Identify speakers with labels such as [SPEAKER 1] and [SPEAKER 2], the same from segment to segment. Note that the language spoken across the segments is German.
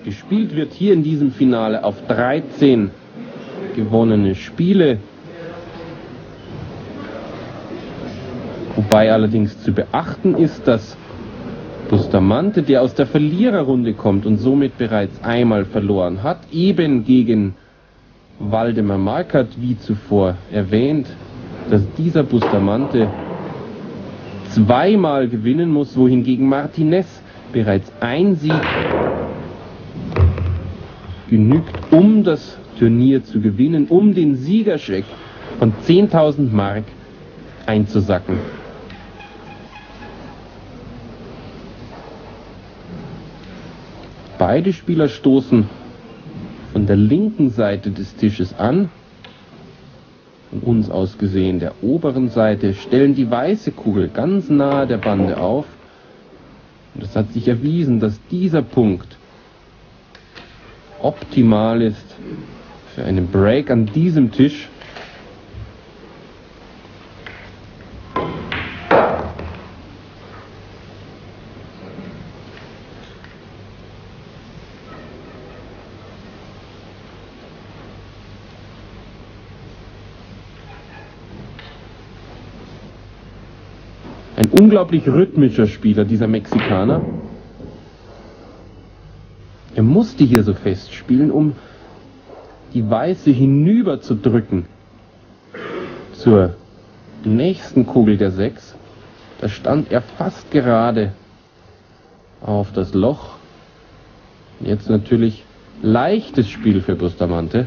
[SPEAKER 1] Gespielt wird hier in diesem Finale auf 13 gewonnene Spiele. Wobei allerdings zu beachten ist, dass Bustamante, der aus der Verliererrunde kommt und somit bereits einmal verloren hat, eben gegen Waldemar Markert, wie zuvor erwähnt, dass dieser Bustamante zweimal gewinnen muss, wohingegen Martinez bereits ein Sieg genügt, um das Turnier zu gewinnen, um den Siegerscheck von 10.000 Mark einzusacken. Beide Spieler stoßen von der linken Seite des Tisches an, von uns aus gesehen der oberen Seite, stellen die weiße Kugel ganz nahe der Bande auf. Und es hat sich erwiesen, dass dieser Punkt optimal ist für einen Break an diesem Tisch. Ein unglaublich rhythmischer Spieler, dieser Mexikaner. Er musste hier so festspielen, um die Weiße hinüber zu drücken zur nächsten Kugel der 6. Da stand er fast gerade auf das Loch. Jetzt natürlich leichtes Spiel für Bustamante.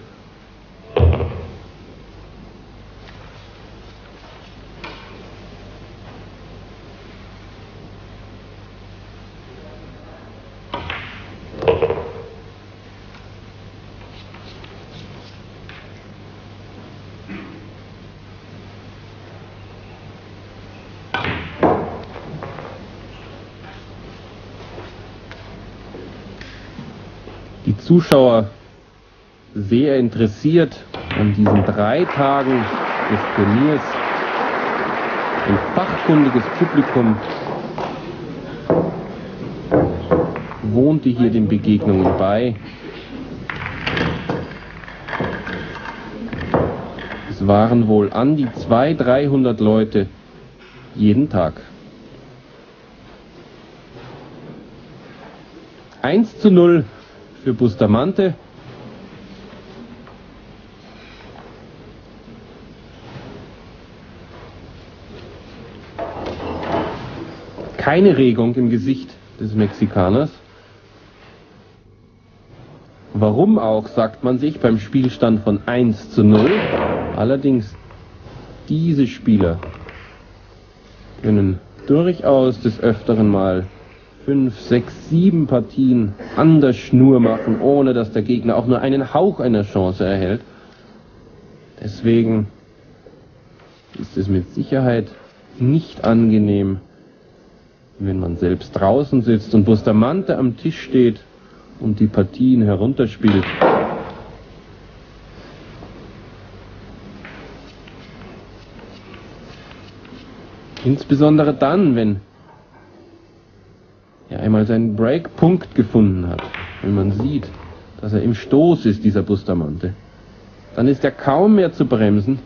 [SPEAKER 1] Die Zuschauer sehr interessiert an diesen 3 Tagen des Turniers. Ein fachkundiges Publikum wohnte hier den Begegnungen bei. Es waren wohl an die 200-300 Leute jeden Tag. 1:0 für Bustamante. Keine Regung im Gesicht des Mexikaners. Warum auch, sagt man sich beim Spielstand von 1:0. Allerdings, diese Spieler können durchaus des Öfteren mal 5, 6, 7 Partien an der Schnur machen, ohne dass der Gegner auch nur einen Hauch einer Chance erhält. Deswegen ist es mit Sicherheit nicht angenehm, wenn man selbst draußen sitzt und Bustamante am Tisch steht und die Partien herunterspielt. Insbesondere dann, wenn er einmal seinen Breakpunkt gefunden hat, wenn man sieht, dass er im Stoß ist, dieser Bustamante, dann ist er kaum mehr zu bremsen.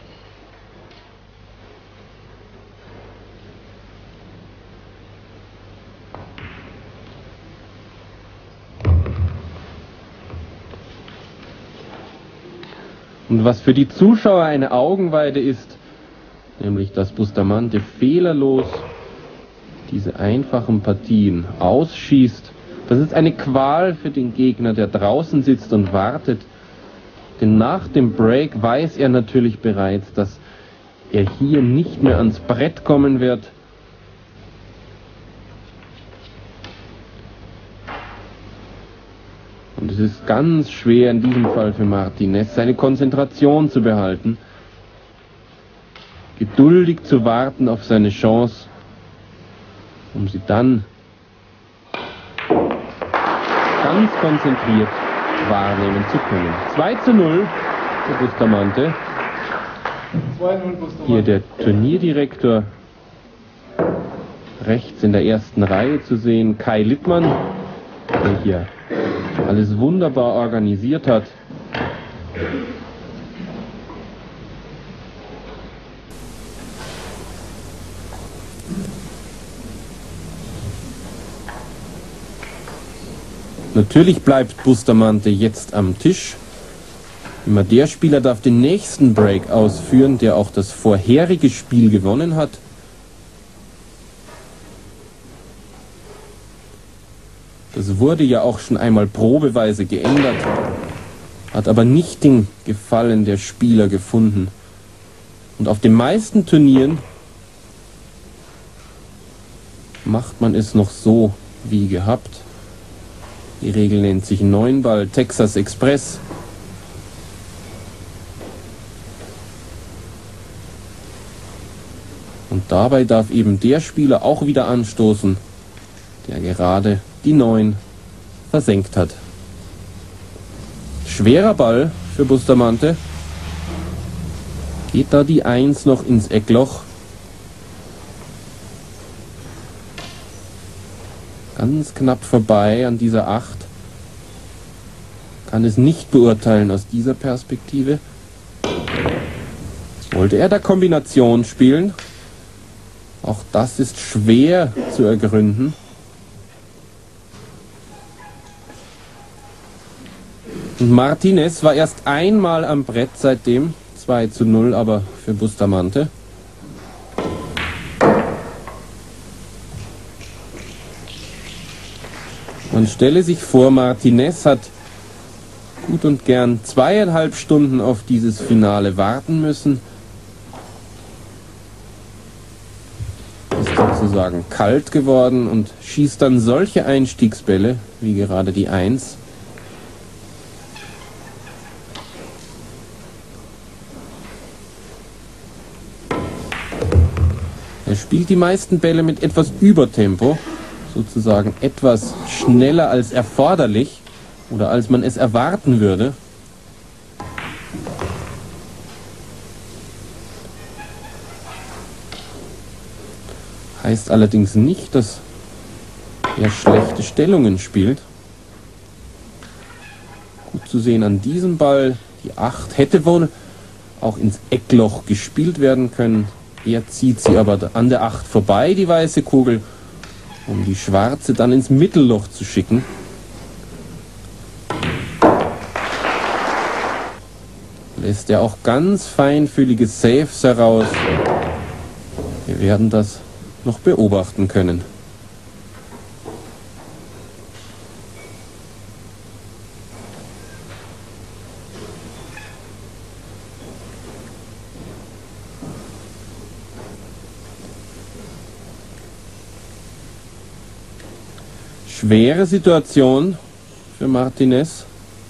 [SPEAKER 1] Und was für die Zuschauer eine Augenweide ist, nämlich dass Bustamante fehlerlos diese einfachen Partien ausschießt. Das ist eine Qual für den Gegner, der draußen sitzt und wartet. Denn nach dem Break weiß er natürlich bereits, dass er hier nicht mehr ans Brett kommen wird. Und es ist ganz schwer in diesem Fall für Martinez, seine Konzentration zu behalten, geduldig zu warten auf seine Chance, um sie dann ganz konzentriert wahrnehmen zu können. 2:0 für Bustamante. Hier der Turnierdirektor rechts in der ersten Reihe zu sehen, Kai Lippmann, der hier alles wunderbar organisiert hat. Natürlich bleibt Bustamante jetzt am Tisch. Immer der Spieler darf den nächsten Break ausführen, der auch das vorherige Spiel gewonnen hat. Das wurde ja auch schon einmal probeweise geändert, hat aber nicht den Gefallen der Spieler gefunden. Und auf den meisten Turnieren macht man es noch so wie gehabt. Die Regel nennt sich 9-Ball Texas Express. Und dabei darf eben der Spieler auch wieder anstoßen, der gerade die 9 versenkt hat. Schwerer Ball für Bustamante. Geht da die 1 noch ins Eckloch? Ganz knapp vorbei an dieser 8. Kann es nicht beurteilen aus dieser Perspektive. Wollte er da Kombination spielen? Auch das ist schwer zu ergründen. Und Martinez war erst einmal am Brett seitdem. 2:0 aber für Bustamante. Man stelle sich vor, Martinez hat gut und gern 2,5 Stunden auf dieses Finale warten müssen. Ist sozusagen kalt geworden und schießt dann solche Einstiegsbälle, wie gerade die 1. Er spielt die meisten Bälle mit etwas Übertempo, sozusagen etwas schneller als erforderlich oder als man es erwarten würde. Heißt allerdings nicht, dass er schlechte Stellungen spielt. Gut zu sehen an diesem Ball, die 8 hätte wohl auch ins Eckloch gespielt werden können. Er zieht sie aber an der 8 vorbei, die weiße Kugel, um die schwarze dann ins Mittelloch zu schicken. Lässt er auch ganz feinfühlige Saves heraus. Wir werden das noch beobachten können. Schwere Situation für Martinez.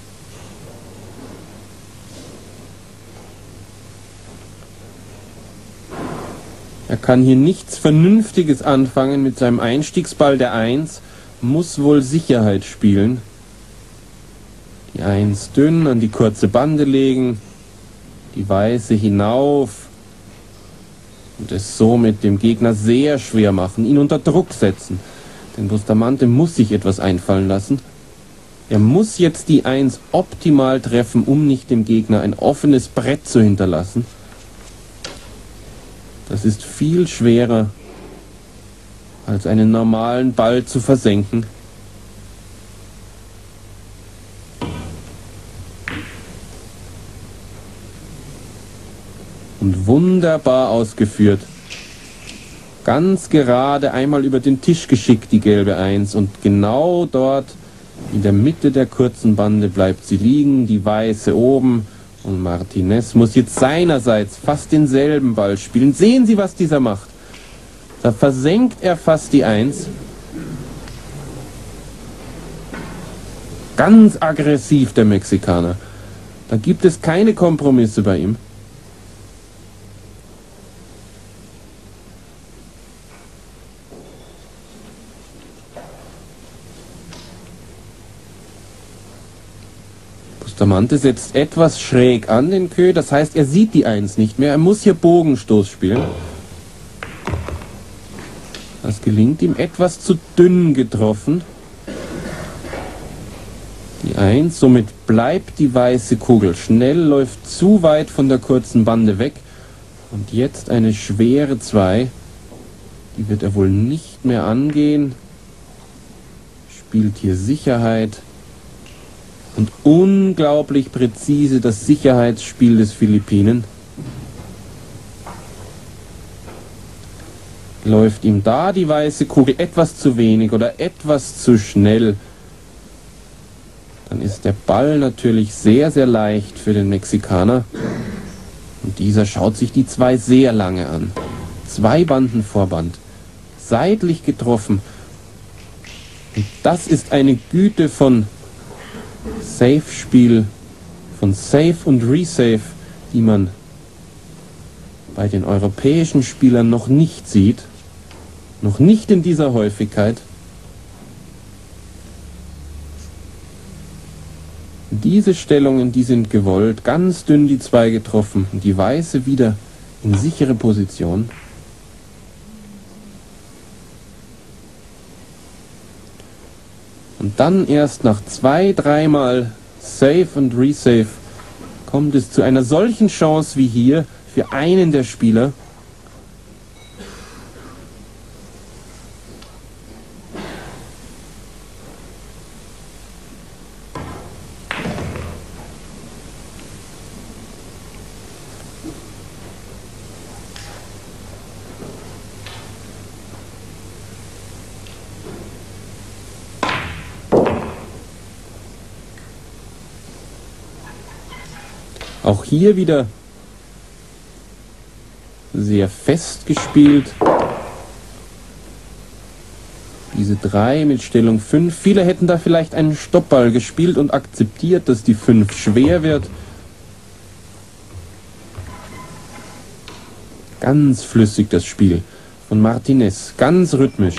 [SPEAKER 1] Er kann hier nichts Vernünftiges anfangen mit seinem Einstiegsball der 1, muss wohl Sicherheit spielen. Die 1 dünn an die kurze Bande legen, die weiße hinauf und es somit dem Gegner sehr schwer machen, ihn unter Druck setzen. Denn Bustamante muss sich etwas einfallen lassen. Er muss jetzt die 1 optimal treffen, um nicht dem Gegner ein offenes Brett zu hinterlassen. Das ist viel schwerer, als einen normalen Ball zu versenken. Und wunderbar ausgeführt. Ganz gerade einmal über den Tisch geschickt, die gelbe 1. Und genau dort, in der Mitte der kurzen Bande, bleibt sie liegen, die weiße oben. Und Martinez muss jetzt seinerseits fast denselben Ball spielen. Sehen Sie, was dieser macht. Da versenkt er fast die 1. Ganz aggressiv, der Mexikaner. Da gibt es keine Kompromisse bei ihm. Bustamante setzt etwas schräg an den Queue, das heißt, er sieht die 1 nicht mehr. Er muss hier Bogenstoß spielen. Das gelingt ihm etwas zu dünn getroffen. Die 1. Somit bleibt die weiße Kugel. Schnell läuft zu weit von der kurzen Bande weg. Und jetzt eine schwere 2. Die wird er wohl nicht mehr angehen. Spielt hier Sicherheit. Und unglaublich präzise das Sicherheitsspiel des Philippinen. Läuft ihm da die weiße Kugel etwas zu wenig oder etwas zu schnell, dann ist der Ball natürlich sehr, sehr leicht für den Mexikaner. Und dieser schaut sich die 2 sehr lange an. 2 Banden Vorband. Seitlich getroffen. Und das ist eine Güte von Safe-Spiel, von Safe und Resave, die man bei den europäischen Spielern noch nicht sieht. Noch nicht in dieser Häufigkeit. Diese Stellungen, die sind gewollt. Ganz dünn die 2 getroffen. Und die weiße wieder in sichere Position. Und dann erst nach 2, 3 Mal Save und Resave kommt es zu einer solchen Chance wie hier für einen der Spieler. Auch hier wieder sehr fest gespielt. Diese 3 mit Stellung 5. Viele hätten da vielleicht einen Stoppball gespielt und akzeptiert, dass die 5 schwer wird. Ganz flüssig das Spiel von Martinez, ganz rhythmisch.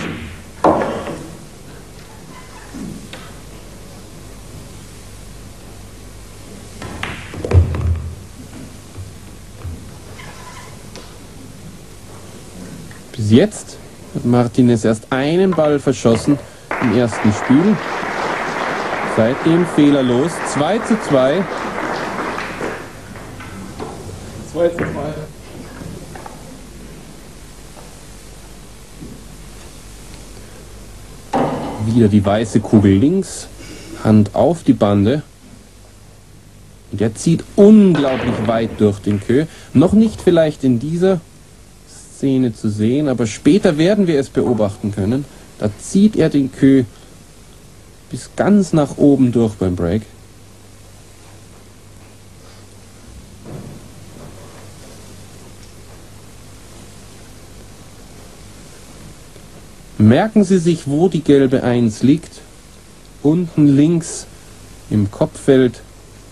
[SPEAKER 1] Bis jetzt hat Martinez erst einen Ball verschossen im ersten Spiel. Seitdem fehlerlos. 2:2. 2:2. Wieder die weiße Kugel links. Hand auf die Bande. Und er zieht unglaublich weit durch den Queue. Noch nicht vielleicht in dieser Szene zu sehen, aber später werden wir es beobachten können. Da zieht er den Queue bis ganz nach oben durch beim Break. Merken Sie sich, wo die gelbe 1 liegt. Unten links im Kopffeld.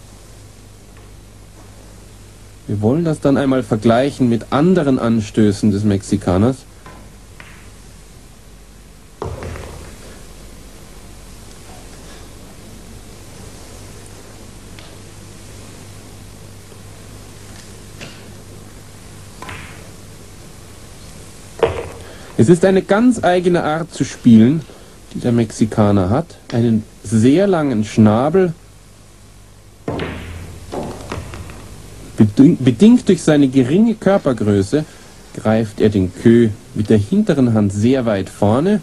[SPEAKER 1] Wir wollen das dann einmal vergleichen mit anderen Anstößen des Mexikaners. Es ist eine ganz eigene Art zu spielen, die der Mexikaner hat. Einen sehr langen Schnabel. Bedingt durch seine geringe Körpergröße greift er den Queue mit der hinteren Hand sehr weit vorne.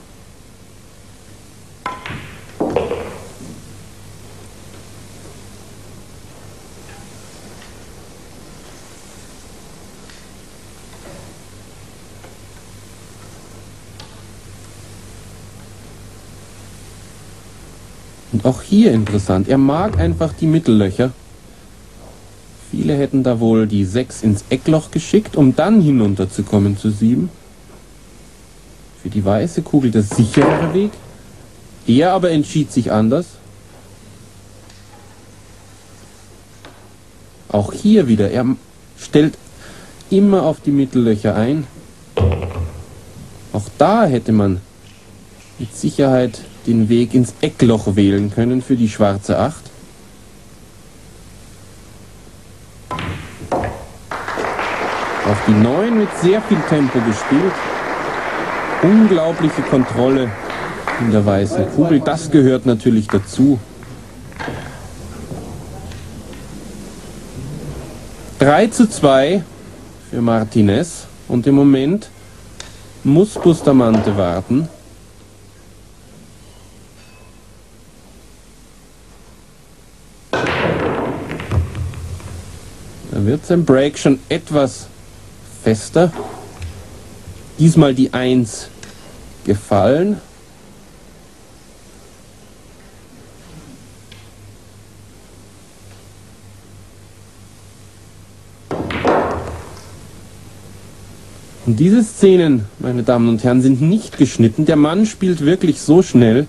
[SPEAKER 1] Und auch hier interessant, er mag einfach die Mittellöcher. Viele hätten da wohl die 6 ins Eckloch geschickt, um dann hinunterzukommen zu 7. Für die weiße Kugel der sicherere Weg. Er aber entschied sich anders. Auch hier wieder, er stellt immer auf die Mittellöcher ein. Auch da hätte man mit Sicherheit den Weg ins Eckloch wählen können für die schwarze 8. Auf die 9 mit sehr viel Tempo gespielt. Unglaubliche Kontrolle in der weißen Kugel. Das gehört natürlich dazu. 3:2 für Martinez und im Moment muss Bustamante warten. Da wird sein Break schon etwas fester. Diesmal die 1 gefallen. Und diese Szenen, meine Damen und Herren, sind nicht geschnitten. Der Mann spielt wirklich so schnell.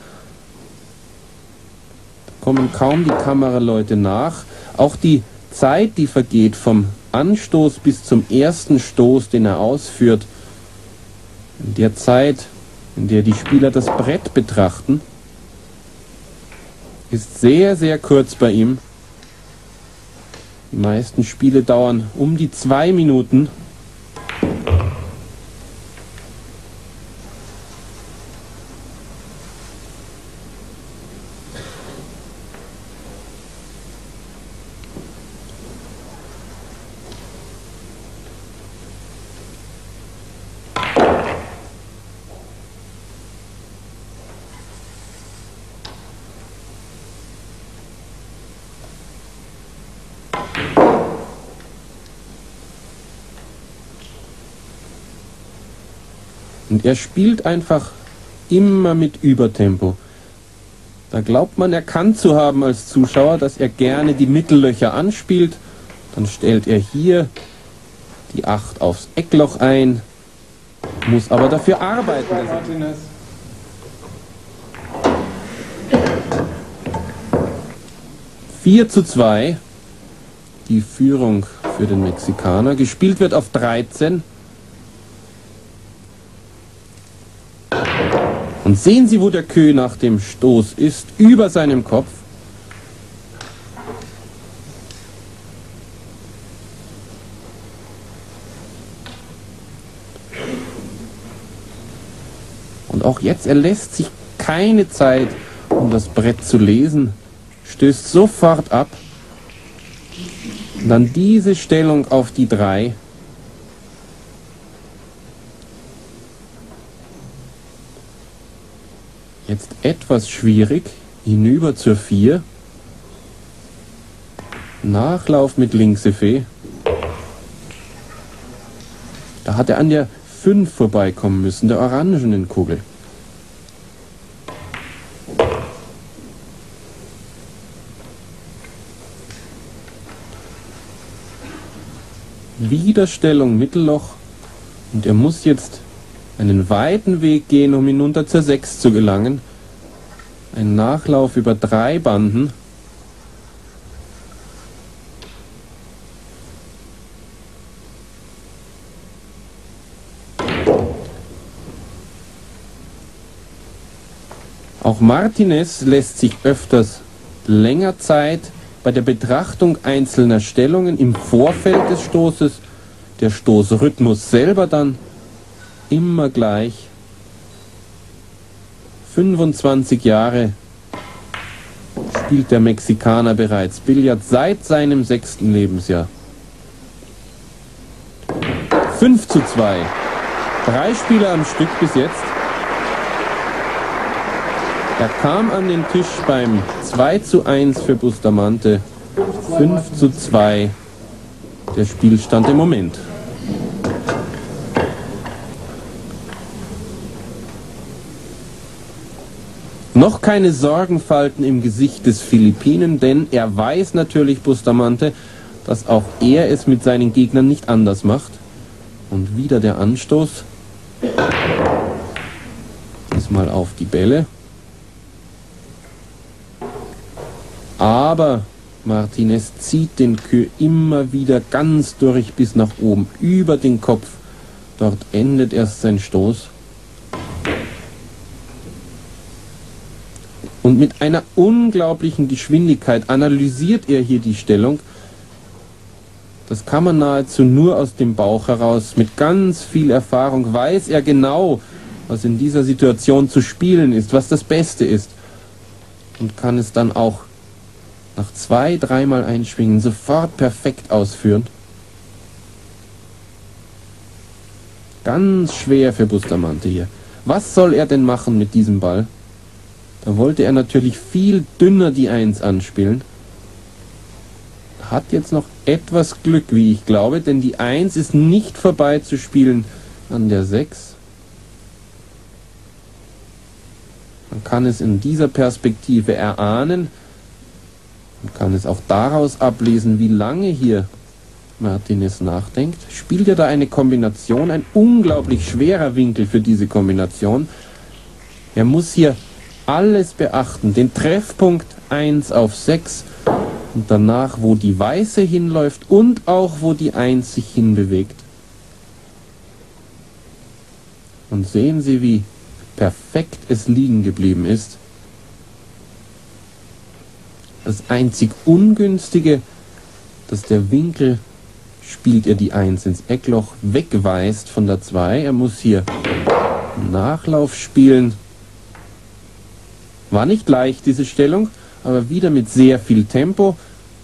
[SPEAKER 1] Da kommen kaum die Kameraleute nach. Auch die Zeit, die vergeht vom Anstoß bis zum ersten Stoß, den er ausführt, in der Zeit, in der die Spieler das Brett betrachten, ist sehr, sehr kurz bei ihm. Die meisten Spiele dauern um die 2 Minuten. Und er spielt einfach immer mit Übertempo. Da glaubt man erkannt zu haben als Zuschauer, dass er gerne die Mittellöcher anspielt. Dann stellt er hier die 8 aufs Eckloch ein, muss aber dafür arbeiten. 4:2 die Führung für den Mexikaner. Gespielt wird auf 13. Und sehen Sie, wo der Kö nach dem Stoß ist, über seinem Kopf. Und auch jetzt, er lässt sich keine Zeit, um das Brett zu lesen, stößt sofort ab. Und dann diese Stellung auf die 3. Jetzt etwas schwierig, hinüber zur 4. Nachlauf mit Linkseffet. Da hat er an der 5 vorbeikommen müssen, der orangenen Kugel. Widerstellung Mittelloch und er muss jetzt einen weiten Weg gehen, um hinunter zur 6 zu gelangen. Ein Nachlauf über 3 Banden. Auch Martinez lässt sich öfters länger Zeit bei der Betrachtung einzelner Stellungen im Vorfeld des Stoßes. Der Stoßrhythmus selber dann immer gleich. 25 Jahre spielt der Mexikaner bereits Billard seit seinem 6. Lebensjahr. 5:2. 3 Spieler am Stück bis jetzt. Er kam an den Tisch beim 2:1 für Bustamante. 5:2 der Spielstand im Moment. Noch keine Sorgenfalten im Gesicht des Philippinen, denn er weiß natürlich, Bustamante, dass auch er es mit seinen Gegnern nicht anders macht. Und wieder der Anstoß. Diesmal auf die Bälle. Aber Martinez zieht den Kö immer wieder ganz durch bis nach oben, über den Kopf. Dort endet erst sein Stoß. Und mit einer unglaublichen Geschwindigkeit analysiert er hier die Stellung. Das kann man nahezu nur aus dem Bauch heraus. Mit ganz viel Erfahrung weiß er genau, was in dieser Situation zu spielen ist, was das Beste ist. Und kann es dann auch nach 2-, 3-mal Einschwingen sofort perfekt ausführen. Ganz schwer für Bustamante hier. Was soll er denn machen mit diesem Ball? Da wollte er natürlich viel dünner die 1 anspielen. Hat jetzt noch etwas Glück, wie ich glaube, denn die 1 ist nicht vorbei zu spielen an der 6. Man kann es in dieser Perspektive erahnen. Man kann es auch daraus ablesen, wie lange hier Martinez nachdenkt. Spielt er da eine Kombination? Ein unglaublich schwerer Winkel für diese Kombination. Er muss hier alles beachten. Den Treffpunkt 1 auf 6 und danach, wo die Weiße hinläuft und auch, wo die 1 sich hinbewegt. Und sehen Sie, wie perfekt es liegen geblieben ist. Das einzig Ungünstige, dass der Winkel, spielt er die 1 ins Eckloch, wegweist von der 2. Er muss hier Nachlauf spielen. War nicht leicht, diese Stellung, aber wieder mit sehr viel Tempo.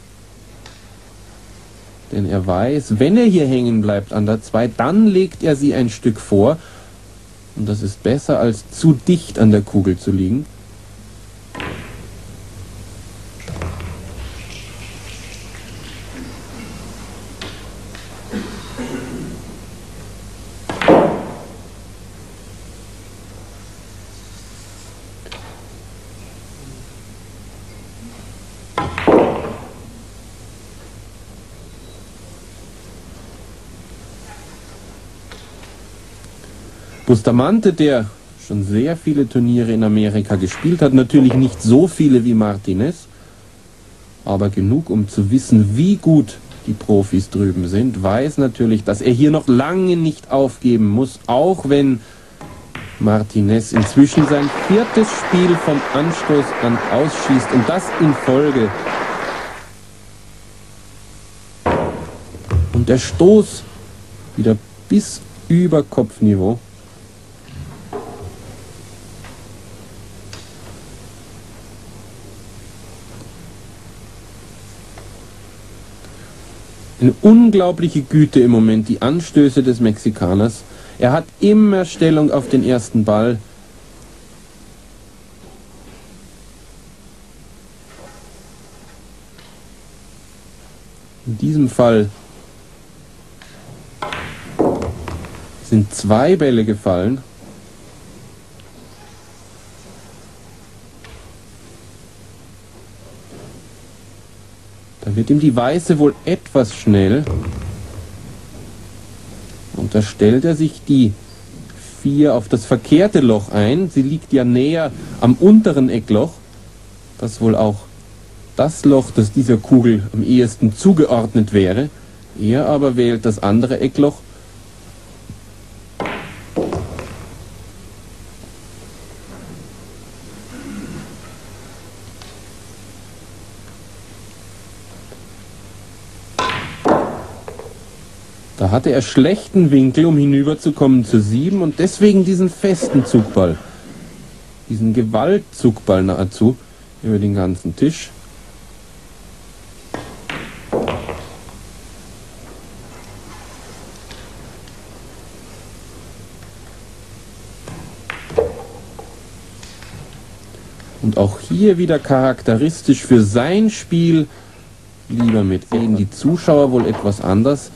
[SPEAKER 1] Denn er weiß, wenn er hier hängen bleibt an der 2, dann legt er sie ein Stück vor. Und das ist besser, als zu dicht an der Kugel zu liegen. Bustamante, der schon sehr viele Turniere in Amerika gespielt hat, natürlich nicht so viele wie Martinez, aber genug, um zu wissen, wie gut die Profis drüben sind, weiß natürlich, dass er hier noch lange nicht aufgeben muss, auch wenn Martinez inzwischen sein 4. Spiel vom Anstoß an ausschießt und das in Folge. Und der Stoß wieder bis über Kopfniveau. Eine unglaubliche Güte im Moment, die Anstöße des Mexikaners. Er hat immer Stellung auf den ersten Ball. In diesem Fall sind 2 Bälle gefallen. Da wird ihm die Weiße wohl etwas schnell. Und da stellt er sich die 4 auf das verkehrte Loch ein. Sie liegt ja näher am unteren Eckloch. Das wohl auch das Loch, das dieser Kugel am ehesten zugeordnet wäre. Er aber wählt das andere Eckloch. Da hatte er schlechten Winkel, um hinüberzukommen zur 7 und deswegen diesen festen Zugball. Diesen Gewaltzugball nahezu über den ganzen Tisch. Und auch hier wieder charakteristisch für sein Spiel, lieber mit sehen die Zuschauer wohl etwas anders.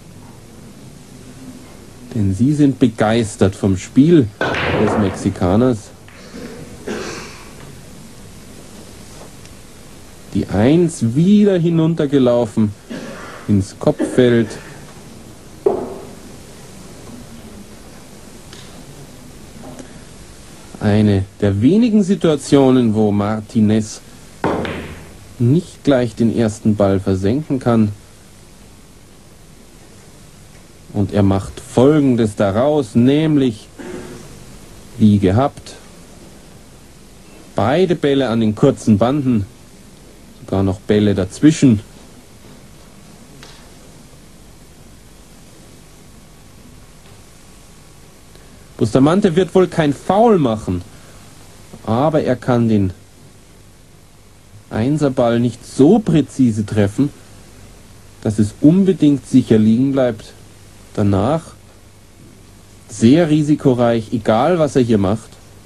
[SPEAKER 1] Denn sie sind begeistert vom Spiel des Mexikaners. Die 1 wieder hinuntergelaufen ins Kopffeld. Eine der wenigen Situationen, wo Martinez nicht gleich den ersten Ball versenken kann. Und er macht Folgendes daraus, nämlich, wie gehabt, beide Bälle an den kurzen Banden, sogar noch Bälle dazwischen. Bustamante wird wohl kein Foul machen, aber er kann den Einserball nicht so präzise treffen, dass es unbedingt sicher liegen bleibt. Danach sehr risikoreich, egal was er hier macht.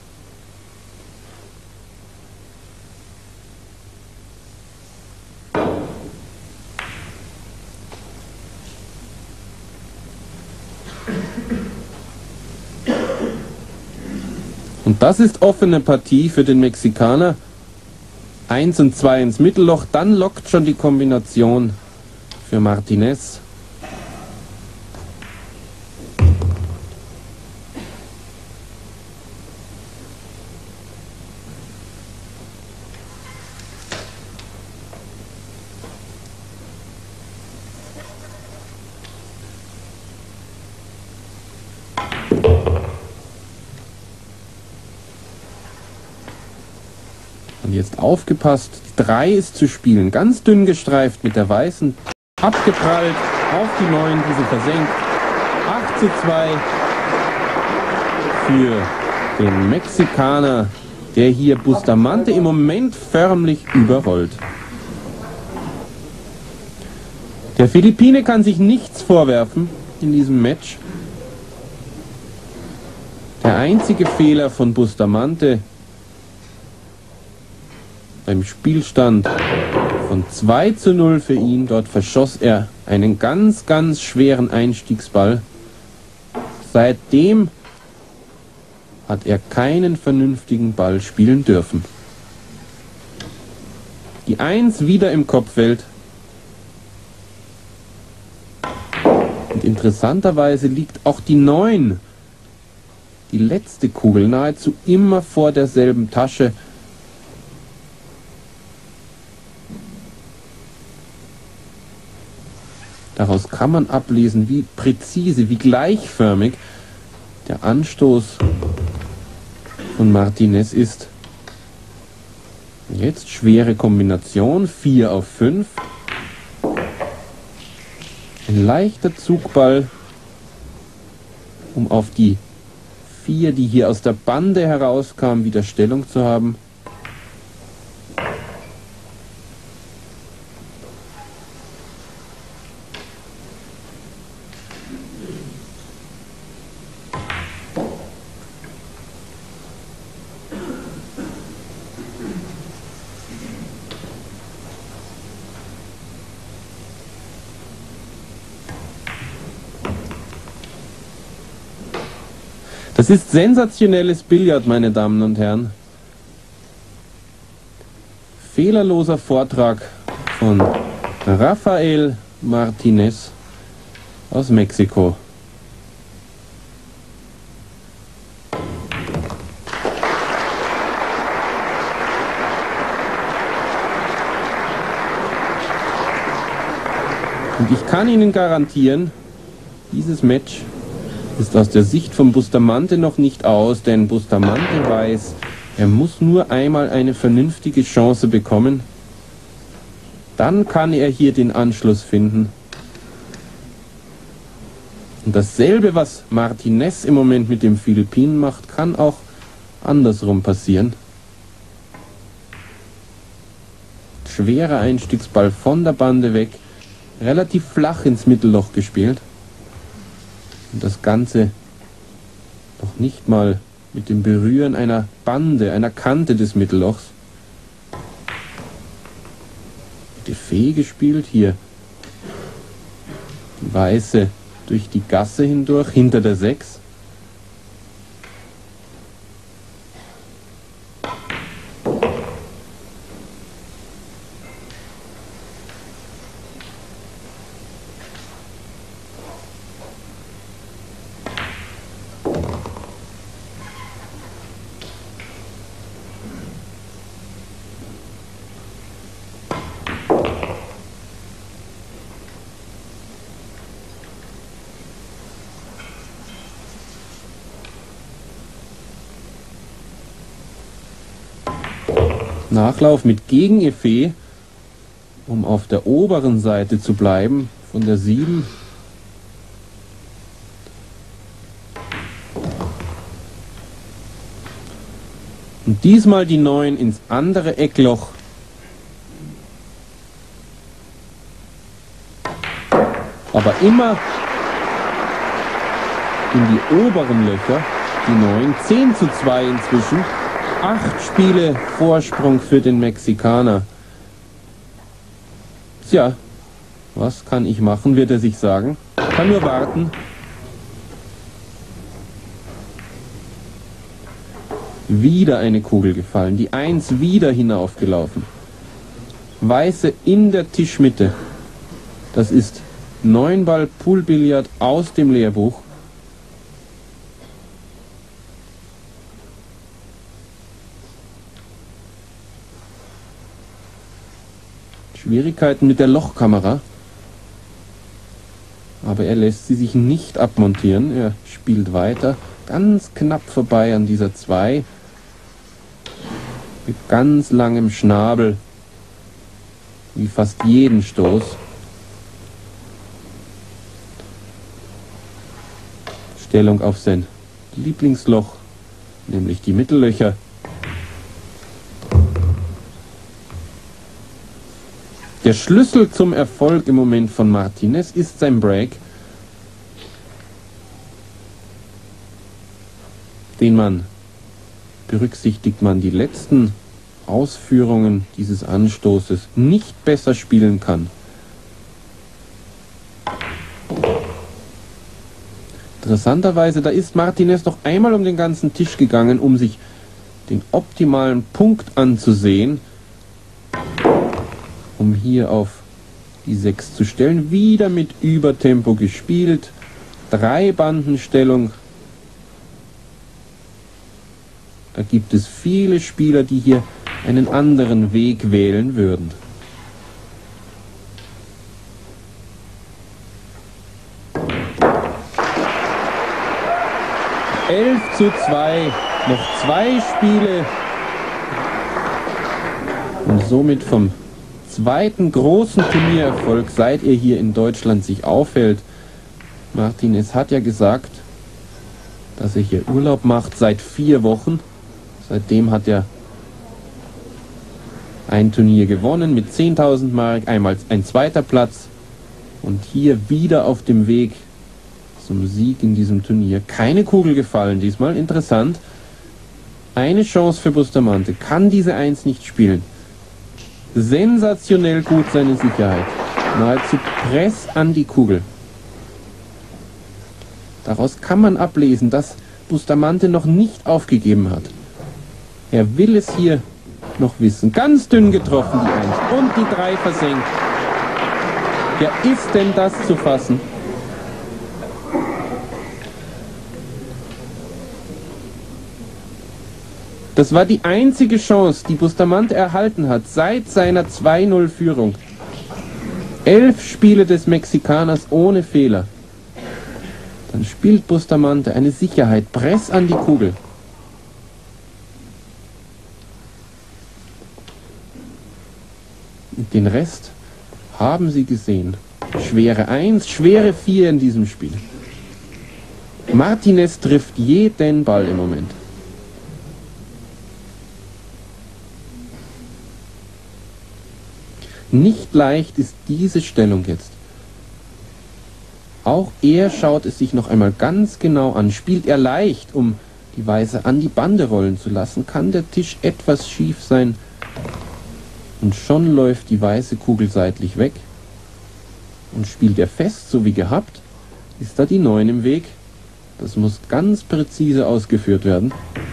[SPEAKER 1] Und das ist offene Partie für den Mexikaner. 1 und 2 ins Mittelloch, dann lockt schon die Kombination für Martinez. Und jetzt aufgepasst, die 3 ist zu spielen, ganz dünn gestreift mit der weißen, abgeprallt auf die 9, diese versenkt. 8:2 für den Mexikaner, der hier Bustamante im Moment förmlich überrollt. Der Philippine kann sich nichts vorwerfen in diesem Match. Der einzige Fehler von Bustamante beim Spielstand von 2:0 für ihn, dort verschoss er einen ganz, ganz schweren Einstiegsball. Seitdem hat er keinen vernünftigen Ball spielen dürfen. Die 1 wieder im Kopffeld. Und interessanterweise liegt auch die 9, die letzte Kugel, nahezu immer vor derselben Tasche. Daraus kann man ablesen, wie präzise, wie gleichförmig der Anstoß von Martinez ist. Jetzt schwere Kombination, 4/5. Ein leichter Zugball, um auf die 4, die hier aus der Bande herauskam, wieder Stellung zu haben. Das ist sensationelles Billard, meine Damen und Herren. Fehlerloser Vortrag von Rafael Martinez aus Mexiko. Und ich kann Ihnen garantieren, dieses Match ist aus der Sicht von Bustamante noch nicht aus, denn Bustamante weiß, er muss nur einmal eine vernünftige Chance bekommen. Dann kann er hier den Anschluss finden. Und dasselbe, was Martinez im Moment mit dem Philippinen macht, kann auch andersrum passieren. Schwerer Einstiegsball von der Bande weg, relativ flach ins Mittelloch gespielt. Und das Ganze noch nicht mal mit dem Berühren einer Bande, einer Kante des Mittellochs. Die Fee gespielt hier. Die Weiße durch die Gasse hindurch, hinter der 6. Nachlauf mit Gegeneffet, um auf der oberen Seite zu bleiben, von der 7. Und diesmal die 9 ins andere Eckloch. Aber immer in die oberen Löcher, die 9. 10:2 inzwischen. 8 Spiele Vorsprung für den Mexikaner. Tja, was kann ich machen, wird er sich sagen. Kann nur warten. Wieder eine Kugel gefallen, die 1 wieder hinaufgelaufen. Weiße in der Tischmitte. Das ist 9-Ball Poolbillard aus dem Lehrbuch. Schwierigkeiten mit der Lochkamera. Aber er lässt sie sich nicht abmontieren. Er spielt weiter. Ganz knapp vorbei an dieser 2. Mit ganz langem Schnabel. Wie fast jeden Stoß. Stellung auf sein Lieblingsloch, nämlich die Mittellöcher. Der Schlüssel zum Erfolg im Moment von Martinez ist sein Break, berücksichtigt man die letzten Ausführungen dieses Anstoßes, nicht besser spielen kann. Interessanterweise, da ist Martinez noch einmal um den ganzen Tisch gegangen, um sich den optimalen Punkt anzusehen, um hier auf die 6 zu stellen. Wieder mit Übertempo gespielt. 3-Bandenstellung. Da gibt es viele Spieler, die hier einen anderen Weg wählen würden. (11:2), noch 2 Spiele und somit vom zweiten großen Turniererfolg, seit er hier in Deutschland sich aufhält. Martinez hat ja gesagt, dass er hier Urlaub macht seit 4 Wochen. Seitdem hat er ein Turnier gewonnen mit 10.000 Mark, einmal ein 2. Platz und hier wieder auf dem Weg zum Sieg in diesem Turnier. Keine Kugel gefallen diesmal, interessant. Eine Chance für Bustamante, kann diese 1 nicht spielen. Sensationell gut seine Sicherheit. Nahezu Press an die Kugel. Daraus kann man ablesen, dass Bustamante noch nicht aufgegeben hat. Er will es hier noch wissen. Ganz dünn getroffen, die 1. Und die 3 versenkt. Ja, ist denn das zu fassen? Das war die einzige Chance, die Bustamante erhalten hat, seit seiner 2:0-Führung. 11 Spiele des Mexikaners ohne Fehler. Dann spielt Bustamante eine Sicherheit. Press an die Kugel. Den Rest haben Sie gesehen. Schwere 1, schwere 4 in diesem Spiel. Martinez trifft jeden Ball im Moment. Nicht leicht ist diese Stellung jetzt. Auch er schaut es sich noch einmal ganz genau an. Spielt er leicht, um die Weiße an die Bande rollen zu lassen, kann der Tisch etwas schief sein. Und schon läuft die weiße Kugel seitlich weg. Und spielt er fest, so wie gehabt, ist da die 9 im Weg. Das muss ganz präzise ausgeführt werden.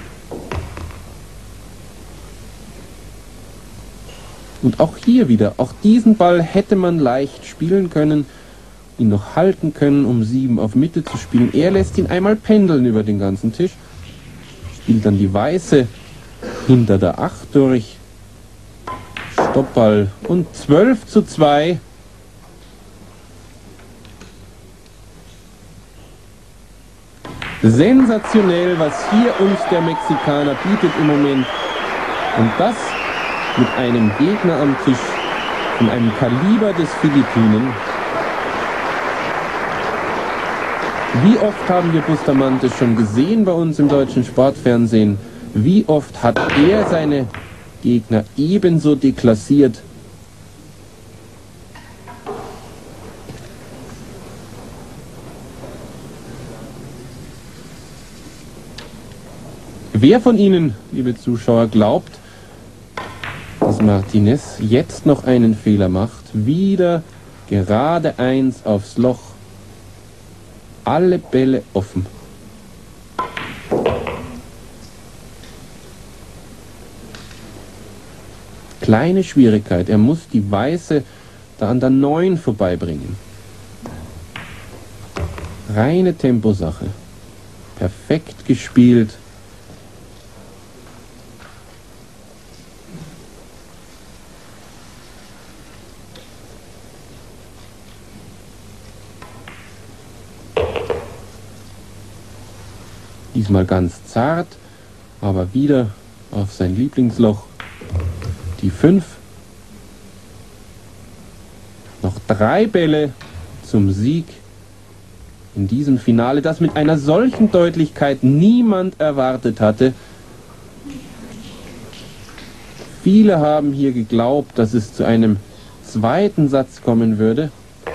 [SPEAKER 1] Und auch hier wieder, auch diesen Ball hätte man leicht spielen können, ihn noch halten können, um 7 auf Mitte zu spielen. Er lässt ihn einmal pendeln über den ganzen Tisch, spielt dann die Weiße hinter der 8 durch. Stoppball und 12:2. Sensationell, was hier uns der Mexikaner bietet im Moment. Und das mit einem Gegner am Tisch von einem Kaliber des Philippinen. Wie oft haben wir Bustamante schon gesehen bei uns im deutschen Sportfernsehen? Wie oft hat er seine Gegner ebenso deklassiert? Wer von Ihnen, liebe Zuschauer, glaubt, dass Martinez jetzt noch einen Fehler macht? Wieder gerade 1 aufs Loch. Alle Bälle offen. Kleine Schwierigkeit, er muss die Weiße da an der 9 vorbeibringen. Reine Temposache. Perfekt gespielt. Diesmal ganz zart, aber wieder auf sein Lieblingsloch. Die 5. Noch 3 Bälle zum Sieg in diesem Finale, das mit einer solchen Deutlichkeit niemand erwartet hatte. Viele haben hier geglaubt, dass es zu einem zweiten Satz kommen würde.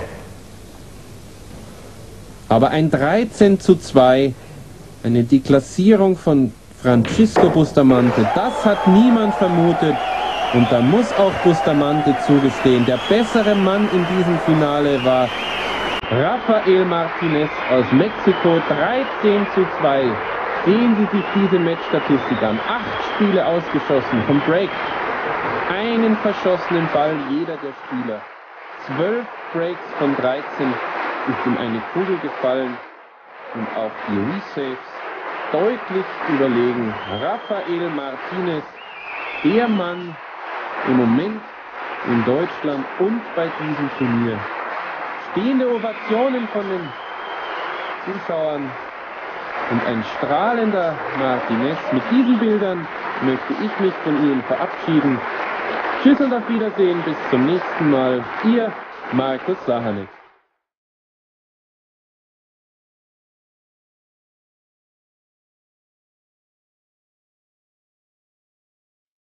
[SPEAKER 1] Aber ein 13:2, eine Deklassierung von Francisco Bustamante, das hat niemand vermutet. Und da muss auch Bustamante zugestehen, der bessere Mann in diesem Finale war Rafael Martinez aus Mexiko. 13:2. Sehen Sie sich diese Matchstatistik an. 8 Spiele ausgeschossen vom Break. Einen verschossenen Ball jeder der Spieler. 12 Breaks von 13 ist in eine Kugel gefallen. Und auch die Resaves deutlich überlegen. Rafael Martinez, der Mann im Moment in Deutschland und bei diesem Turnier. Stehende Ovationen von den Zuschauern und ein strahlender Martinez. Mit diesen Bildern möchte ich mich von Ihnen verabschieden. Tschüss und auf Wiedersehen, bis zum nächsten Mal. Ihr Markus Sahanek.